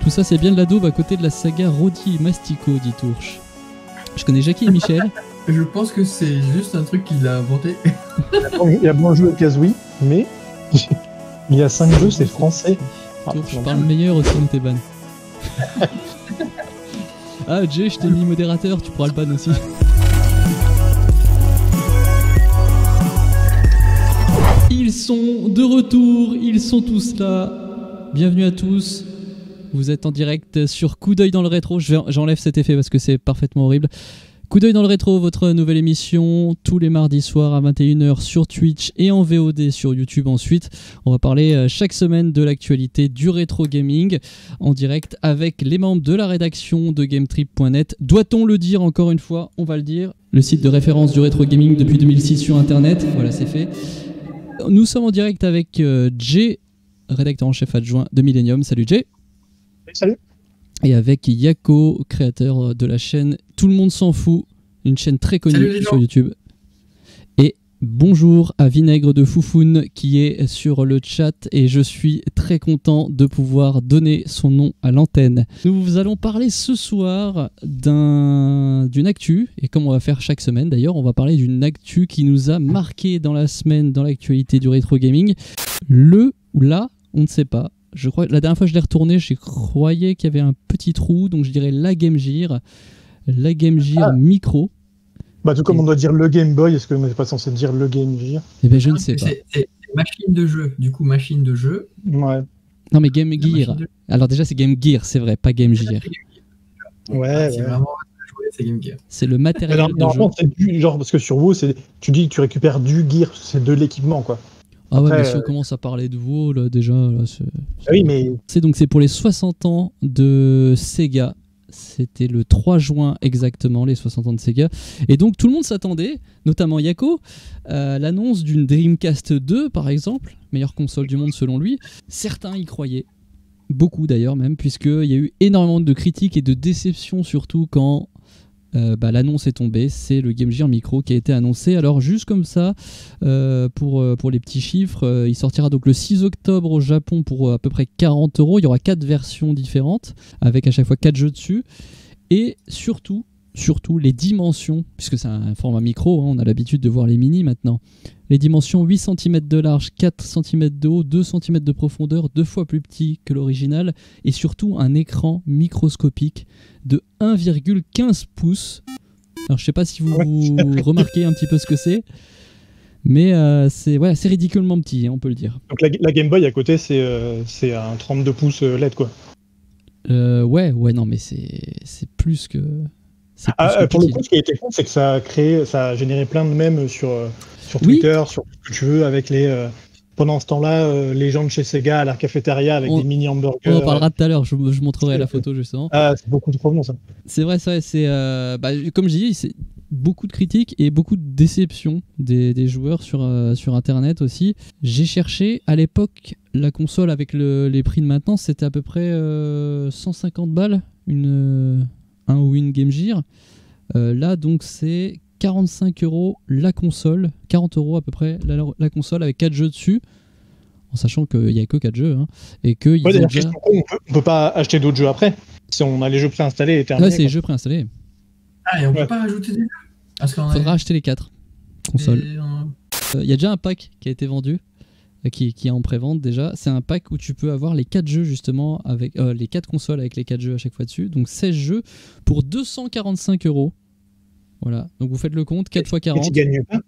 Tout ça, c'est bien de la daube à côté de la saga Roddy et Mastico, dit Tourche. Je connais Jackie et Michel. Je pense que c'est juste un truc qu'il a inventé. Il y a bon jeu au Kazooie, mais il y a 5 jeux, c'est français. Tourche parle meilleur aussi dans tes bannes. Ah, Jay, je t'ai mis modérateur, tu pourras le ban aussi. Ils sont de retour, ils sont tous là. Bienvenue à tous. Vous êtes en direct sur Coup d'œil dans le rétro. J'enlève cet effet parce que c'est parfaitement horrible. Coup d'œil dans le rétro, votre nouvelle émission tous les mardis soirs à 21h sur Twitch et en VOD sur YouTube ensuite. On va parler chaque semaine de l'actualité du rétro gaming en direct avec les membres de la rédaction de GameTrip.net. Doit-on le dire encore une fois? On va le dire. Le site de référence du rétro gaming depuis 2006 sur Internet. Voilà, c'est fait. Nous sommes en direct avec Jay, rédacteur en chef adjoint de Millennium. Salut Jay. Salut. Et avec Yako, créateur de la chaîne Tout le monde s'en fout, une chaîne très connue sur YouTube. Et bonjour à Vinaigre de Foufoune qui est sur le chat et je suis très content de pouvoir donner son nom à l'antenne. Nous allons parler ce soir d'une actu, et comme on va faire chaque semaine d'ailleurs, on va parler d'une actu qui nous a marqué dans la semaine dans l'actualité du rétro gaming. Le ou la, on ne sait pas. Je crois que la dernière fois que je l'ai retourné, je croyais qu'il y avait un petit trou, donc je dirais la Game Gear Micro. Bah tout comme on doit dire le Game Boy, est-ce que on n'est pas censé dire le Game Gear? Eh ben je ne sais pas. C'est machine de jeu, du coup machine de jeu. Ouais. Non mais Game Gear. Alors déjà c'est Game Gear, c'est vrai, pas Game Gear. Ouais. C'est vraiment c'est Game Gear. C'est le matériel de jeu. Normalement c'est du genre parce que sur WoW, tu dis que tu récupères du gear, c'est de l'équipement quoi. Ah ouais, après, mais si on commence à parler de WoW, là, déjà... Là, oui, mais... C'est pour les 60 ans de Sega. C'était le 3 juin exactement, les 60 ans de Sega. Et donc, tout le monde s'attendait, notamment Yako, à l'annonce d'une Dreamcast 2, par exemple, meilleure console du monde selon lui. Certains y croyaient. Beaucoup d'ailleurs même, puisqu'il y a eu énormément de critiques et de déceptions, surtout quand... l'annonce est tombée, c'est le Game Gear Micro qui a été annoncé. Alors juste comme ça, pour les petits chiffres, il sortira donc le 6 octobre au Japon pour à peu près 40 €. Il y aura 4 versions différentes, avec à chaque fois 4 jeux dessus. Et surtout les dimensions, puisque c'est un format micro, hein, on a l'habitude de voir les mini maintenant. Les dimensions 8 cm de large, 4 cm de haut, 2 cm de profondeur, 2 fois plus petit que l'original, et surtout un écran microscopique de 1,15 pouces. Alors je sais pas si vous remarquez un petit peu ce que c'est, mais c'est ridiculement petit, hein, on peut le dire. Donc la Game Boy à côté c'est un 32 pouces LED quoi. Non mais c'est plus que... Pour le coup, ce qui a été fou, c'est que ça a généré plein de mèmes sur Twitter, sur tout ce que tu veux, avec les. Pendant ce temps-là, les gens de chez Sega à la cafétéria avec des mini hamburgers. On en parlera tout à l'heure, je montrerai la photo justement. Ah, c'est beaucoup trop bon ça. C'est vrai, c'est comme je dis, c'est beaucoup de critiques et beaucoup de déceptions des joueurs sur Internet aussi. J'ai cherché à l'époque la console avec les prix de maintenant, c'était à peu près 150 balles un ou une Game Gear. Là donc c'est 45 € la console, 40 € à peu près la console avec 4 jeux dessus, en sachant qu'il n'y a que 4 jeux, hein, et que on peut pas acheter d'autres jeux après si on a les jeux préinstallés et terminés. Là c'est les jeux préinstallés. Ah, et on peut pas rajouter des jeux parce qu'on faudra acheter les 4 consoles. Il y a déjà un pack qui a été vendu, qui est en pré-vente déjà. C'est un pack où tu peux avoir les 4 jeux justement, avec les 4 consoles avec les 4 jeux à chaque fois dessus, donc 16 jeux pour 245 €. Voilà, donc vous faites le compte, 4 x 40. Mais tu gagnes pas.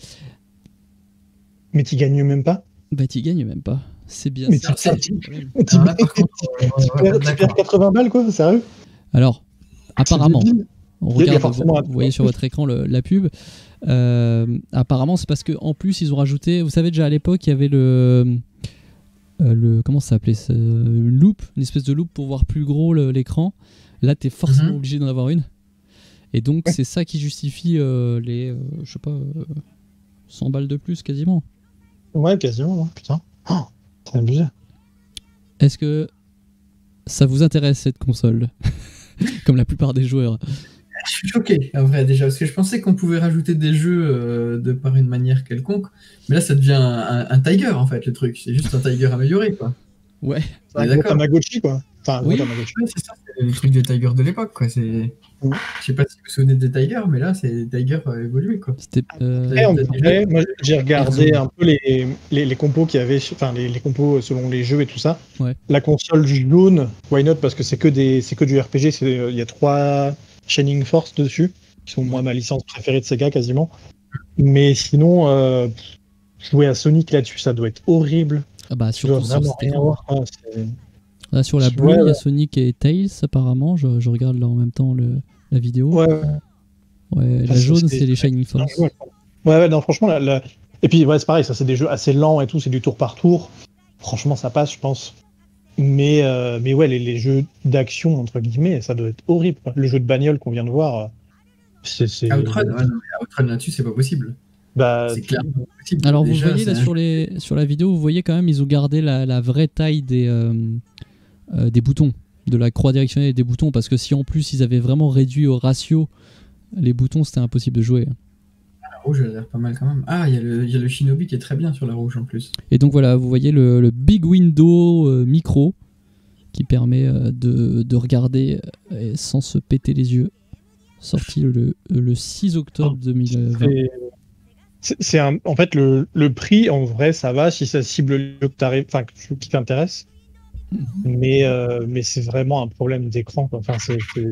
Mais tu gagnes même pas. Bah tu gagnes même pas, c'est bien. Mais tu perds 80 balles quoi, sérieux? Alors, apparemment, on regarde, vous voyez sur votre écran la pub. Apparemment c'est parce qu'en plus ils ont rajouté, vous savez déjà à l'époque il y avait le comment ça s'appelait, une loupe, une espèce de loupe pour voir plus gros l'écran. Là t'es forcément obligé d'en avoir une. Et donc c'est ça qui justifie les 100 balles de plus quasiment. Ouais, quasiment, putain. Oh, c'est abusé. Est-ce que ça vous intéresse cette console? Comme la plupart des joueurs. Je suis choqué, en vrai, déjà, parce que je pensais qu'on pouvait rajouter des jeux de par une manière quelconque, mais là ça devient un Tiger en fait, le truc. C'est juste un Tiger amélioré, quoi. Ouais. C'est un gros Tamagotchi, quoi. Enfin, Oui. gros Tamagotchi. Ouais, c'est ça, c'est le truc des Tigers de l'époque, quoi. C'est... Mm. Je sais pas si vous vous souvenez des Tigers, mais là, c'est des Tigers évolués, quoi. C'était. Après, en vrai, moi, j'ai regardé un peu les compos qu'il y avait, enfin les compos selon les jeux et tout ça. Ouais. La console jaune, why not, parce que c'est que du RPG. Il y a 3 Shining Force dessus, qui sont moi ma licence préférée de Sega quasiment. Mais sinon, jouer à Sonic là-dessus, ça doit être horrible. Ah bah Tu dois surtout sur vraiment cet rien écran. voir. quoi. C'est- Là, sur la Ouais, bleue, il y ouais. a Sonic et Tails apparemment. Je regarde là en même temps la vidéo. Ouais, Ouais, Enfin, la jaune, c'est- c'est les Shining Force. ouais, non, franchement, et puis ouais, c'est pareil, ça c'est des jeux assez lents et tout, c'est du tour par tour. Franchement, ça passe, je pense. Mais ouais, les jeux d'action, entre guillemets, ça doit être horrible. quoi. Le jeu de bagnole qu'on vient de voir, c'est. Outrun, ouais, non, mais Outrun là-dessus, c'est pas possible. Bah, C'est clairement pas possible. Alors Déjà, vous voyez là c'est sur la vidéo, vous voyez quand même, ils ont gardé la vraie taille des boutons, de la croix directionnelle et des boutons, parce que si en plus ils avaient vraiment réduit au ratio les boutons, c'était impossible de jouer. La rouge, elle a l'air pas mal quand même. Ah, il y a le Shinobi qui est très bien sur la rouge en plus. Et donc voilà, vous voyez le big window micro qui permet de regarder sans se péter les yeux. Sorti le 6 octobre 2020. En fait, le prix, en vrai, ça va si ça cible le jeu qui t'intéresse. Mais c'est vraiment un problème d'écran. quoi. Enfin,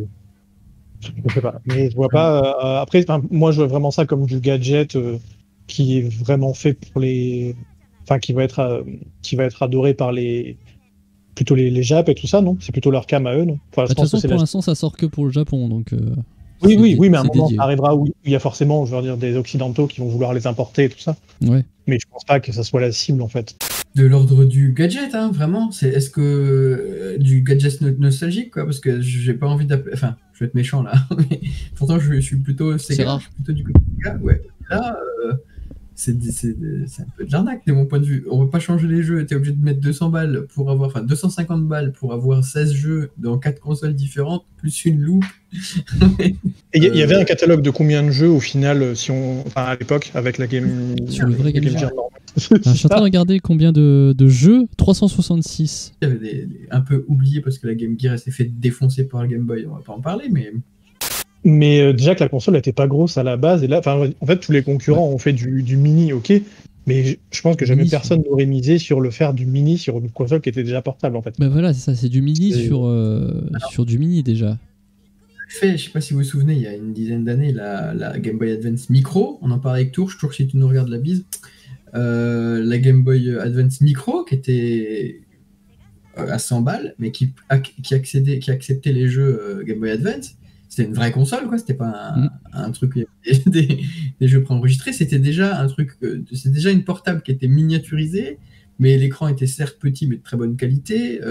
je sais pas. Mais je vois pas. Après, moi, je vois vraiment ça comme du gadget qui est vraiment fait pour les. Enfin, qui va être adoré par plutôt les Japs et tout ça, non? C'est plutôt leur cam à eux, non? Enfin, De toute façon, pour l'instant, ça sort que pour le Japon, donc. Oui, mais à un c'est moment, dédié. ça arrivera où il y a forcément, je veux dire, des Occidentaux qui vont vouloir les importer et tout ça. Ouais. Mais je pense pas que ça soit la cible, en fait. De l'ordre du gadget, hein, vraiment. Est-ce que du gadget nostalgique, quoi? Parce que j'ai pas envie d'appeler. Enfin, je vais être méchant là. Mais pourtant, je suis plutôt Sega. rare. Je suis plutôt du côté Sega. Ouais. Là, c'est un peu de l'arnaque de mon point de vue. On peut pas changer les jeux. T'es obligé de mettre 200 balles pour avoir. Enfin, 250 balles pour avoir 16 jeux dans 4 consoles différentes, plus une loupe. Et il y avait un catalogue de combien de jeux au final, à l'époque, avec la Game. Sur le vrai Game Gear. normale. Alors, je suis en train de regarder combien de jeux. 366. Il y avait un peu oublié parce que la Game Gear elle s'est fait défoncer par le Game Boy. On va pas en parler, mais. Mais déjà que la console n'était pas grosse à la base, et là, en fait, tous les concurrents ont fait du mini, ok, mais je pense que jamais Mini, personne n'aurait misé sur le faire du mini sur une console qui était déjà portable, en fait. Bah voilà, c'est ça, c'est du mini Et- sur du mini déjà. Je sais pas si vous vous souvenez, il y a une dizaine d'années, la Game Boy Advance Micro, on en parlait avec Tourche, si tu nous regardes la bise, la Game Boy Advance Micro qui était à 100 balles, mais qui acceptait les jeux Game Boy Advance. C'était une vraie console, quoi. C'était pas un truc où il y avait des jeux préenregistrés. C'était déjà un truc, c'était déjà une portable qui était miniaturisée, mais l'écran était certes petit, mais de très bonne qualité.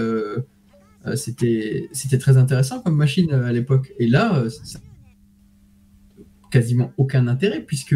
C'était très intéressant comme machine à l'époque. Et là, ça quasiment aucun intérêt puisque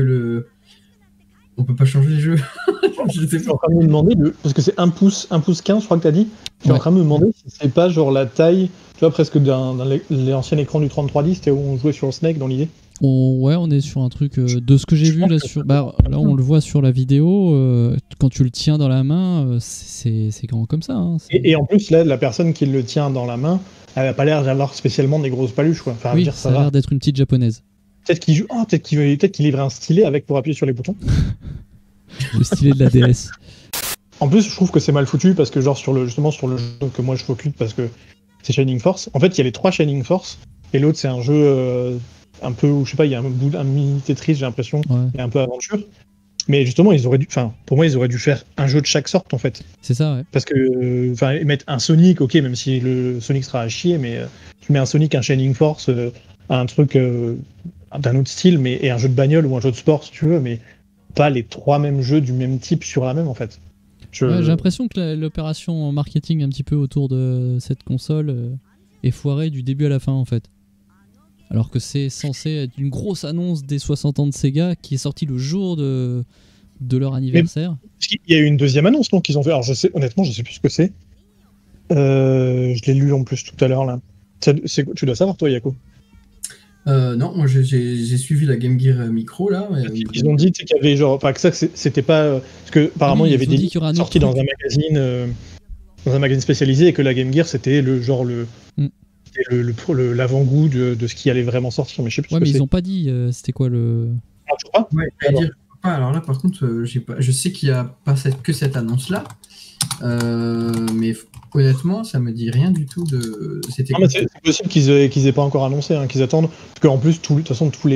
on peut pas changer les jeux. Je suis en train de me demander, parce que c'est 1 pouce 15, je crois que t'as dit. Je suis en train de me demander si c'est pas genre la taille, tu vois, presque d'un l'ancien écran du 3310, c'était où on jouait sur le Snake dans l'idée. Ouais, on est sur un truc de ce que j'ai vu là là on le voit sur la vidéo. Quand tu le tiens dans la main, c'est grand comme ça. Hein, et en plus, là, la personne qui le tient dans la main, elle a pas l'air d'avoir spécialement des grosses paluches, quoi. Enfin, oui, dire, ça a l'air d'être une petite japonaise. Peut-être qu'il joue. Peut-être qu'il livrait un stylet avec pour appuyer sur les boutons. Le stylet de la DS. En plus, je trouve que c'est mal foutu parce que genre justement sur le jeu que moi je focus parce que c'est Shining Force. En fait, il y a les 3 Shining Force et l'autre c'est un jeu un peu où je sais pas, il y a un mini Tetris, j'ai l'impression, et un peu aventure. Mais justement, pour moi, ils auraient dû faire un jeu de chaque sorte en fait. C'est ça, ouais. Parce que mettre un Sonic, ok, même si le Sonic sera à chier, mais tu mets un Sonic, un Shining Force, un truc d'un autre style, et un jeu de bagnole ou un jeu de sport si tu veux, mais pas les 3 mêmes jeux du même type sur la même en fait. J'ai l'impression que l'opération marketing un petit peu autour de cette console est foirée du début à la fin en fait. Alors que c'est censé être une grosse annonce des 60 ans de Sega qui est sortie le jour de leur anniversaire. Il y a eu une deuxième annonce donc qu'ils ont fait. Alors honnêtement, je sais plus ce que c'est. Je l'ai lu en plus tout à l'heure là. Tu dois savoir toi, Yako. Non, moi j'ai suivi la Game Gear Micro là. Ils ont dit qu'il y avait genre, que ça c'était pas parce que apparemment il y avait des livres sortis dans un magazine dans un magazine spécialisé et que la Game Gear c'était l'avant-goût de ce qui allait vraiment sortir. Mais je sais plus Ouais, ce mais que ils ont pas dit c'était quoi le. Ah, tu crois Ouais, j'allais dire, je crois pas. Alors là, par contre, je sais qu'il n'y a pas que cette annonce-là. Mais honnêtement, ça me dit rien du tout de. C'était Non, mais c'est possible qu'ils aient pas encore annoncé, qu'ils attendent. Parce qu'en plus, de toute façon, tous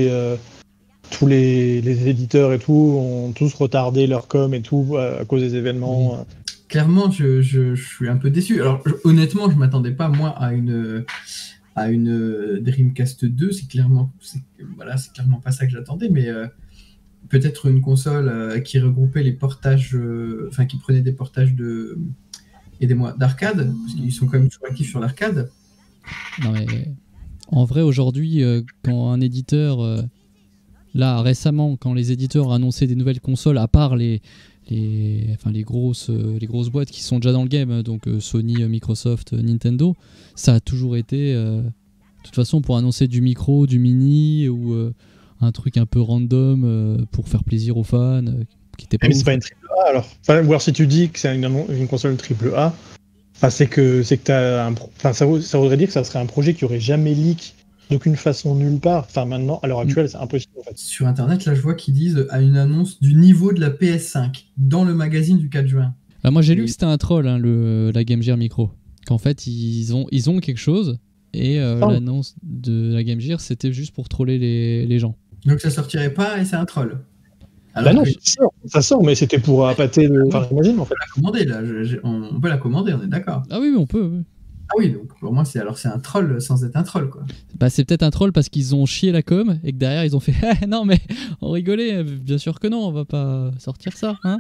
les éditeurs et tout ont tous retardé leur com et tout à cause des événements. Oui. Clairement, je suis un peu déçu. Alors, honnêtement, je m'attendais pas, moi, à une Dreamcast 2. C'est clairement pas ça que j'attendais, mais peut-être une console qui regroupait les portages, qui prenait des portages aidez-moi, d'arcade, parce qu'ils sont quand même toujours actifs sur l'arcade. Non, mais en vrai, aujourd'hui, quand un éditeur, là récemment, quand les éditeurs ont annoncé des nouvelles consoles, à part les grosses boîtes qui sont déjà dans le game, donc Sony, Microsoft, Nintendo, ça a toujours été, de toute façon, pour annoncer du micro, du mini ou un truc un peu random pour faire plaisir aux fans, qui était pas. Mais c'est pas une AAA alors. Ou alors si tu dis que c'est une console AAA, c'est que t'as ça voudrait dire que ça serait un projet qui aurait jamais leak d'aucune façon nulle part. Enfin maintenant, à l'heure actuelle, c'est impossible en fait. Sur internet, là je vois qu'ils disent à une annonce du niveau de la PS5 dans le magazine du 4 juin. Ah, moi j'ai lu que c'était un troll, la Game Gear Micro. Qu'en fait ils ont quelque chose et l'annonce de la Game Gear c'était juste pour troller les gens. Donc ça sortirait pas et c'est un troll. Alors non, ça sort, mais c'était pour appâter le. Enfin, j'imagine en fait. On peut la commander là, on peut la commander, on est d'accord. Ah oui, on peut. Oui. Ah oui, donc pour moi c'est un troll sans être un troll quoi. Bah c'est peut-être un troll parce qu'ils ont chié la com et que derrière ils ont fait non mais on rigolait, bien sûr que non, on va pas sortir ça, hein.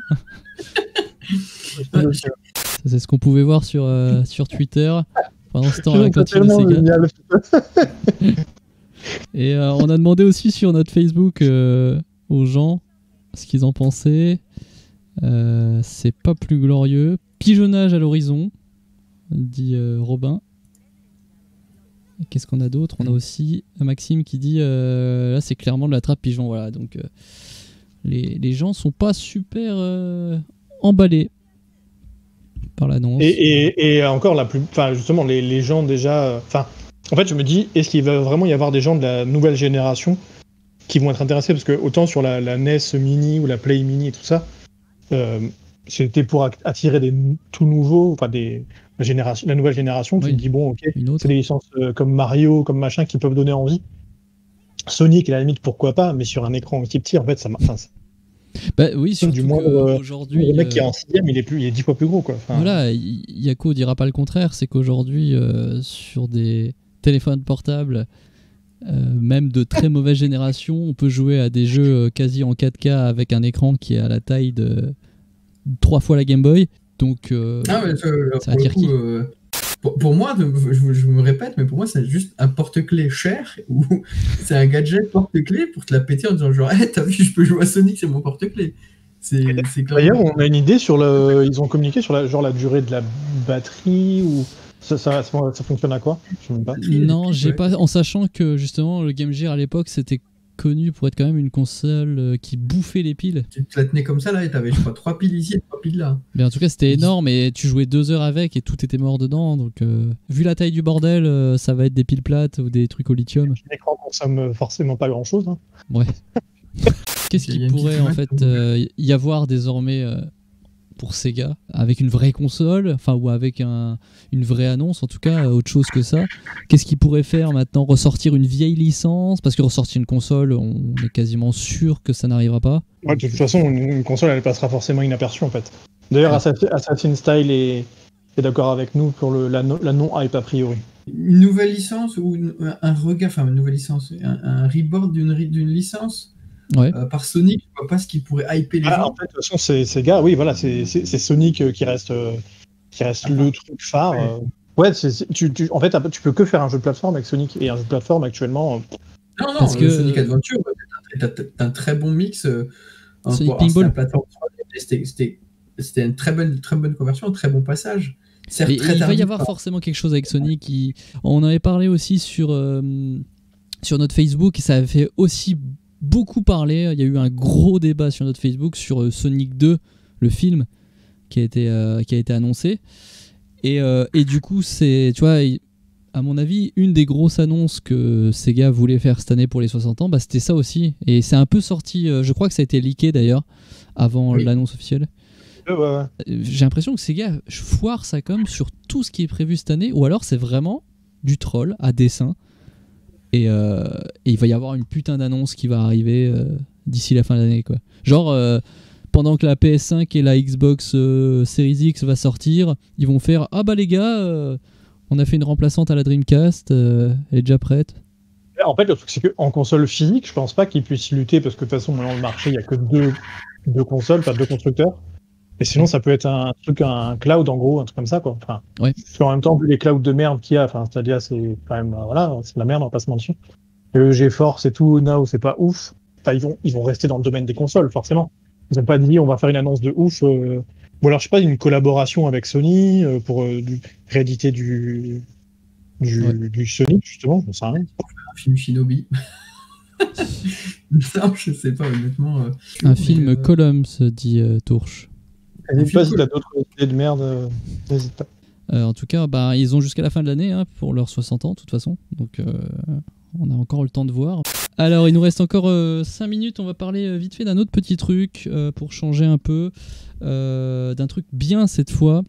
Ça, c'est ce qu'on pouvait voir sur Twitter pendant ce temps à la cantine de Sega. Et on a demandé aussi sur notre Facebook aux gens ce qu'ils en pensaient. C'est pas plus glorieux. Pigeonnage à l'horizon, dit Robin. Et qu'est-ce qu'on a d'autre? On a aussi Maxime qui dit là c'est clairement de la trappe pigeon. Voilà, donc les gens sont pas super emballés par l'annonce. Et encore justement les gens déjà. En fait, je me dis, est-ce qu'il va vraiment y avoir des gens de la nouvelle génération qui vont être intéressés? Parce que autant sur la NES Mini ou la Play Mini et tout ça, c'était pour attirer des tout nouveaux, la nouvelle génération. Tu te dis, bon, ok, c'est des licences comme Mario, comme machin, qui peuvent donner envie. Sonic, à la limite, pourquoi pas, mais sur un écran aussi petit, en fait, ça marche. Bah oui, surtout du moins, aujourd'hui, le mec qui est en 6ème, il est 10 fois plus gros, quoi. Voilà, Yako dira pas le contraire, c'est qu'aujourd'hui, sur des téléphones portables, même de très mauvaise génération, on peut jouer à des jeux quasi en 4K avec un écran qui est à la taille de 3 fois la Game Boy. Donc, ça attire qui? Pour moi, je me répète, mais pour moi, c'est juste un porte-clés cher ou c'est un gadget porte-clés pour te la péter en disant genre, hey, t'as vu, je peux jouer à Sonic, c'est mon porte-clés. D'ailleurs, on a une idée sur ils ont communiqué sur la durée de la batterie ou ça fonctionne à quoi? Je sais pas. Non, j'ai pas. En sachant que justement, le Game Gear à l'époque, c'était connu pour être quand même une console qui bouffait les piles. Tu te la tenais comme ça là et t'avais je crois 3 piles ici et 3 piles là. Mais en tout cas c'était énorme et tu jouais 2 heures avec et tout était mort dedans, donc vu la taille du bordel ça va être des piles plates ou des trucs au lithium. L'écran consomme forcément pas grand chose. Hein. Ouais. Qu'est-ce qu'il pourrait en fait y avoir désormais pour Sega avec une vraie console, ou avec une vraie annonce, en tout cas autre chose que ça? Qu'est-ce qu'ils pourraient faire maintenant? Ressortir une vieille licence? Parce que ressortir une console, on est quasiment sûr que ça n'arrivera pas. Ouais, de toute façon, une console, elle passera forcément inaperçue en fait. D'ailleurs, Assassin's Style est d'accord avec nous pour la non-hype a priori. Une nouvelle licence ou une nouvelle licence, un reboard d'une licence? Ouais. Par Sonic, je vois pas ce qui pourrait hyper les gens. En fait, de toute façon, c'est Sega, oui, voilà, c'est Sonic qui reste le truc phare. Ouais, en fait, tu peux que faire un jeu de plateforme avec Sonic, et un jeu de plateforme actuellement. Non, parce que Sonic Adventure, t'as un très bon mix. Sonic Pinball. C'était une très bonne conversion, un très bon passage. Il va y avoir forcément quelque chose avec Sonic. On en avait parlé aussi sur notre Facebook, et ça avait fait aussi beaucoup parler. Il y a eu un gros débat sur notre Facebook sur Sonic 2, le film qui a été annoncé. Et du coup, c'est, tu vois, à mon avis, une des grosses annonces que Sega voulait faire cette année pour les 60 ans, bah, c'était ça aussi. Et c'est un peu sorti, je crois que ça a été leaké d'ailleurs, avant l'annonce officielle. Ouais. J'ai l'impression que Sega foire sa com sur tout ce qui est prévu cette année, ou alors c'est vraiment du troll à dessein. Et il va y avoir une putain d'annonce qui va arriver d'ici la fin de l'année, quoi. Genre, pendant que la PS5 et la Xbox Series X va sortir, ils vont faire ah bah les gars, on a fait une remplaçante à la Dreamcast, elle est déjà prête. En fait, le truc, c'est qu'en console physique, je pense pas qu'ils puissent y lutter parce que de toute façon, dans le marché, il y a que deux consoles, pas deux constructeurs. Et sinon, ça peut être un cloud, en gros, un truc comme ça, quoi. Enfin, ouais. Parce qu'en même temps, vu les clouds de merde qu'il y a, enfin, Stadia, c'est quand même, voilà, c'est de la merde, on va pas se mentir. Le GeForce et tout, Now, c'est pas ouf. Enfin, ils vont rester dans le domaine des consoles, forcément. Ils ont pas dit, on va faire une annonce de ouf. Ou alors, je sais pas, une collaboration avec Sony pour rééditer du Sonic, justement, j'en sais rien. Un film Shinobi. Non, je sais pas, honnêtement. Un film Columns, dit Tourche. N'hésite pas si t'as d'autres idées de merde, n'hésite pas. En tout cas, bah, ils ont jusqu'à la fin de l'année pour leurs 60 ans, de toute façon. Donc, on a encore le temps de voir. Alors, il nous reste encore 5 minutes. On va parler vite fait d'un autre petit truc pour changer un peu. D'un truc bien cette fois.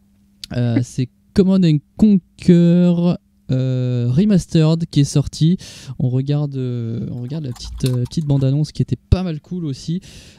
C'est Command & Conquer Remastered qui est sorti. On regarde la petite bande-annonce qui était pas mal cool aussi.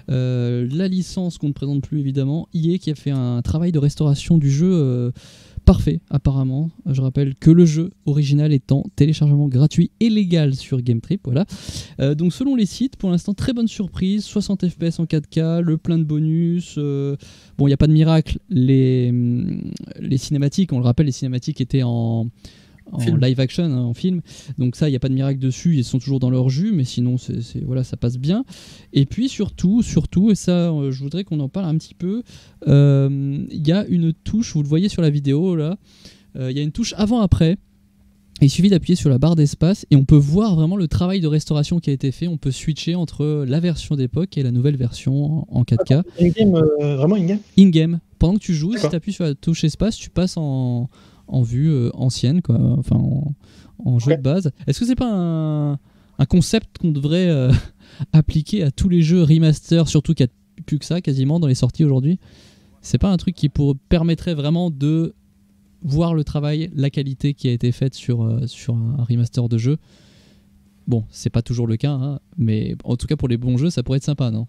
La licence qu'on ne présente plus évidemment, EA qui a fait un travail de restauration du jeu parfait apparemment. Je rappelle que le jeu original est en téléchargement gratuit et légal sur Gametrip. Voilà. Donc selon les sites, pour l'instant très bonne surprise, 60 FPS en 4K, le plein de bonus. Bon, il n'y a pas de miracle. Les cinématiques, on le rappelle, les cinématiques étaient en live action, en film, donc ça il n'y a pas de miracle dessus, ils sont toujours dans leur jus, mais sinon voilà, ça passe bien. Et puis surtout, et ça je voudrais qu'on en parle un petit peu, il y a une touche, vous le voyez sur la vidéo là, il y a une touche avant-après. Il suffit d'appuyer sur la barre d'espace et on peut voir vraiment le travail de restauration qui a été fait. On peut switcher entre la version d'époque et la nouvelle version en 4K. In-game, vraiment in-game ? In-game. Pendant que tu joues, si tu appuies sur la touche espace, tu passes en vue ancienne, quoi. Enfin en jeu de base. Est-ce que c'est pas un concept qu'on devrait appliquer à tous les jeux remaster, surtout qu'il n'y a plus que ça quasiment dans les sorties aujourd'hui? C'est pas un truc qui permettrait vraiment de voir le travail, la qualité qui a été faite sur un remaster de jeu? Bon, c'est pas toujours le cas, hein, mais en tout cas pour les bons jeux, ça pourrait être sympa, non?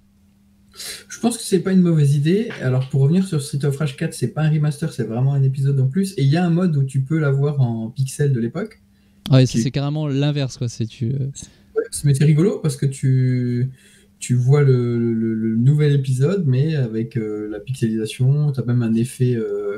Je pense que c'est pas une mauvaise idée. Alors pour revenir sur Street of Rage 4, c'est pas un remaster, c'est vraiment un épisode en plus. Et il y a un mode où tu peux l'avoir en pixels de l'époque. Ouais, c'est carrément l'inverse, quoi. Mais c'est rigolo parce que tu vois le nouvel épisode, mais avec la pixelisation. Tu as même un effet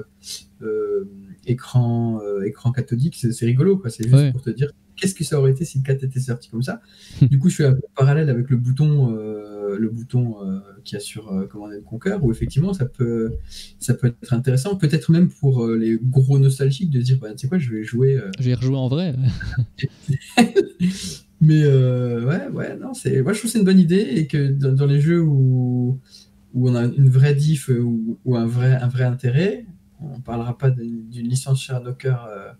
écran cathodique. C'est rigolo, quoi. C'est juste pour te dire qu'est-ce que ça aurait été si le 4 était sorti comme ça. Du coup, je fais un parallèle avec le bouton qu'il y a sur Command & Conquer, où effectivement ça peut être intéressant, peut-être même pour les gros nostalgiques de se dire tu sais quoi, je vais jouer. Je vais rejouer en vrai. Mais ouais, non, moi je trouve que c'est une bonne idée et que dans les jeux où on a une vraie diff ou un vrai intérêt, on parlera pas d'une licence Sherlocker.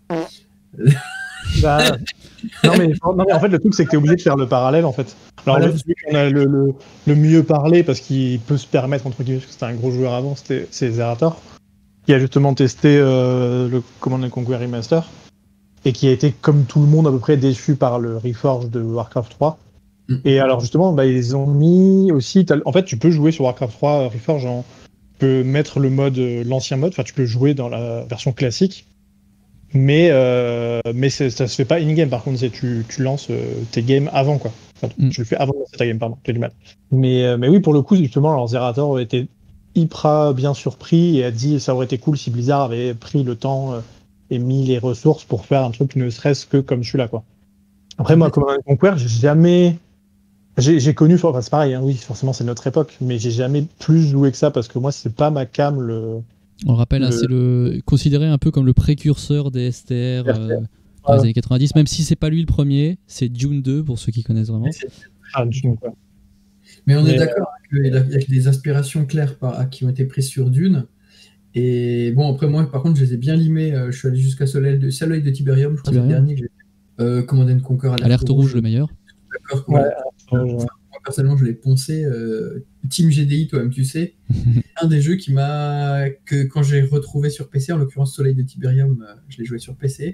Non mais en fait le truc c'est que tu es obligé de faire le parallèle en fait. Alors voilà, celui qu'on a le mieux parlé parce qu'il peut se permettre entre guillemets, parce que c'était un gros joueur avant, c'est Zerator qui a justement testé le Command & Conquer Remaster et qui a été comme tout le monde à peu près déçu par le Reforged de Warcraft 3. Et alors justement ils ont mis aussi, en fait tu peux jouer sur Warcraft 3 Reforged, tu peux mettre l'ancien mode, enfin tu peux jouer dans la version classique. Mais ça se fait pas in-game, par contre, tu lances tes games avant, quoi. Enfin, tu le fais avant de lancer ta game, pardon, j'ai du mal. Mais oui, pour le coup, justement, alors Zerator a été hyper bien surpris et a dit ça aurait été cool si Blizzard avait pris le temps et mis les ressources pour faire un truc ne serait-ce que comme celui-là, quoi. Après, moi, Command & Conquer, j'ai connu, enfin, c'est pareil, hein, oui, forcément, c'est notre époque, mais j'ai jamais plus joué que ça parce que moi, c'est pas ma cam, On le rappelle, c'est considéré un peu comme le précurseur des STR dans les années 90, même si c'est pas lui le premier, c'est Dune 2 pour ceux qui connaissent vraiment. Dune, quoi. Mais on est d'accord qu'il y a des aspirations claires qui ont été prises sur Dune Et bon, après moi, par contre, je les ai bien limés. Je suis allé jusqu'à Soleil de Tiberium, je crois que c'est le dernier que j'ai. Command & Conquer Alerte rouge, le meilleur. D'accord, moi, personnellement, je l'ai poncé. Team GDI, toi-même, tu sais. Un des jeux que quand j'ai retrouvé sur PC, en l'occurrence Soleil de Tiberium, je l'ai joué sur PC.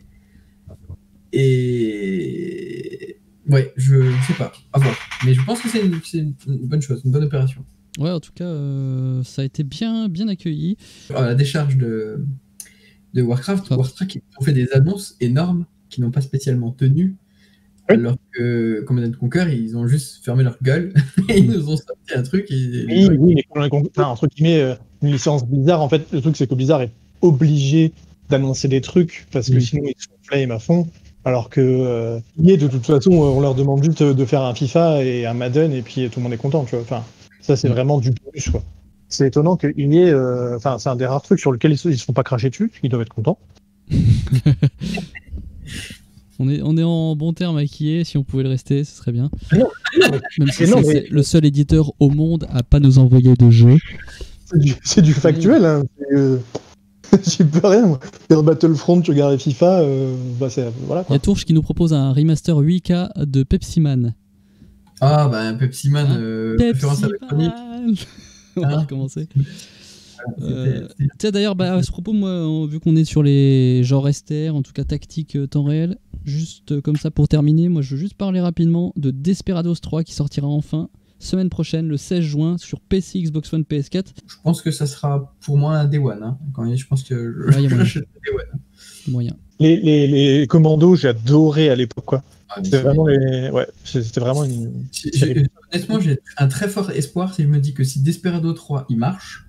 Et ouais, je sais pas, à voir. Mais je pense que c'est une bonne chose, une bonne opération. Ouais, en tout cas, ça a été bien accueilli. À la décharge de Warcraft, ils ont fait des annonces énormes qui n'ont pas spécialement tenu. Oui. Alors que Command & Conquer, ils ont juste fermé leur gueule et ils nous ont sorti un truc. Oui, mais entre guillemets, une licence Blizzard, en fait, le truc c'est que Blizzard est obligé d'annoncer des trucs parce que sinon ils sont flame à fond. Alors que de toute façon, on leur demande juste de faire un FIFA et un Madden et puis tout le monde est content, tu vois. Enfin, ça c'est vraiment du bonus, quoi. C'est étonnant que EA, c'est un des rares trucs sur lequel ils se font pas cracher dessus, ils doivent être contents. On est en bon terme avec EA, si on pouvait le rester, ce serait bien. Même si c'est le seul éditeur au monde à pas nous envoyer de jeux. C'est du factuel, hein. J'y peux rien, moi. Sur Battlefront, tu regardes FIFA, voilà, quoi. Il y a Tourche qui nous propose un remaster 8K de Pepsi Man. Ah, bah Pepsi Man, préférence avec Sony. On va recommencer. Tiens, d'ailleurs, à ce propos, moi, vu qu'on est sur les genres STR, en tout cas tactique temps réel, juste comme ça pour terminer, moi je veux juste parler rapidement de Desperados 3 qui sortira enfin semaine prochaine, le 16 juin, sur PC, Xbox One, PS4. Je pense que ça sera pour moi un Day One. Hein. Je pense que je moyen. Les commandos, j'ai adoré à l'époque, quoi. C'était vraiment une. Honnêtement, j'ai un très fort espoir si je me dis que si Desperado 3 il marche,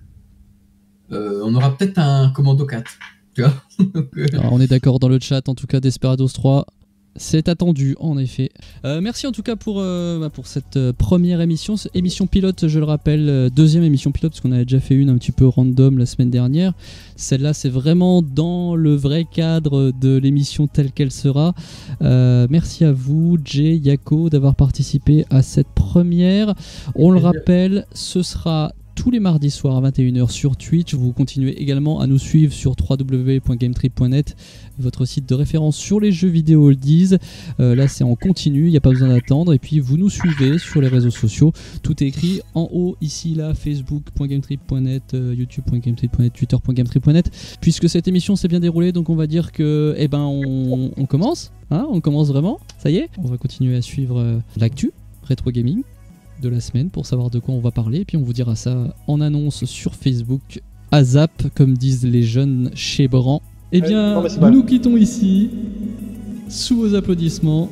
on aura peut-être un Commando 4. Tu vois. Alors, on est d'accord dans le chat, en tout cas, Desperados 3. C'est attendu, en effet. Merci en tout cas pour cette première émission. Émission pilote, je le rappelle, deuxième émission pilote, parce qu'on avait déjà fait une un petit peu random la semaine dernière. Celle-là, c'est vraiment dans le vrai cadre de l'émission telle qu'elle sera. Merci à vous, Jay, Yako, d'avoir participé à cette première. On le rappelle, ce sera tous les mardis soirs à 21h sur Twitch. Vous continuez également à nous suivre sur www.gametrip.net, votre site de référence sur les jeux vidéo oldies. Là c'est en continu, il n'y a pas besoin d'attendre. Et puis vous nous suivez sur les réseaux sociaux. Tout est écrit en haut, ici, là, facebook.gametrip.net, youtube.gametrip.net, twitter.gametrip.net. Puisque cette émission s'est bien déroulée, donc on va dire que on commence. Hein, on commence vraiment, ça y est. On va continuer à suivre l'actu rétro gaming de la semaine pour savoir de quoi on va parler, et puis on vous dira ça en annonce sur Facebook à zap, comme disent les jeunes chez Bran. Eh bien, nous quittons ici sous vos applaudissements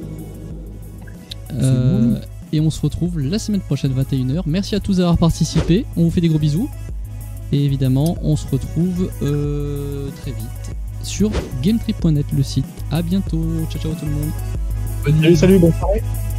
et on se retrouve la semaine prochaine 21h. Merci à tous d'avoir participé, on vous fait des gros bisous et évidemment on se retrouve très vite sur gametrip.net, le site. À bientôt, ciao ciao tout le monde. Salut, bonne soirée.